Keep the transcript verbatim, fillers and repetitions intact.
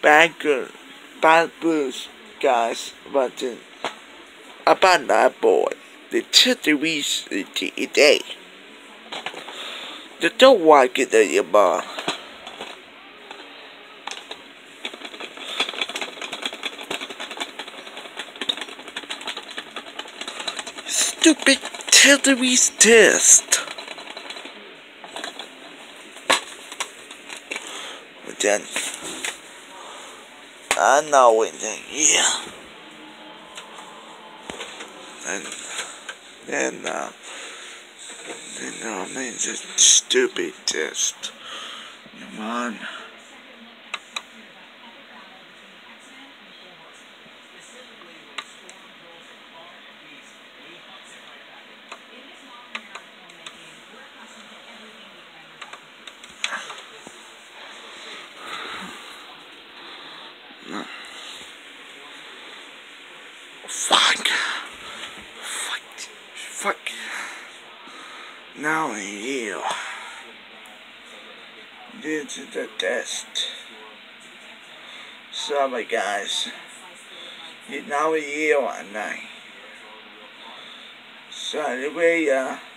bad good, bad blues guys, but uh, about that boy, the children's today. They don't like it anymore. Stupid children's test. But then, I know it, yeah. And then, uh, you know, I mean, it's a stupid test. Come on. No. Fuck. Fuck. Fuck. Now you. This is the test. Sorry guys. You now you and I. So anyway, uh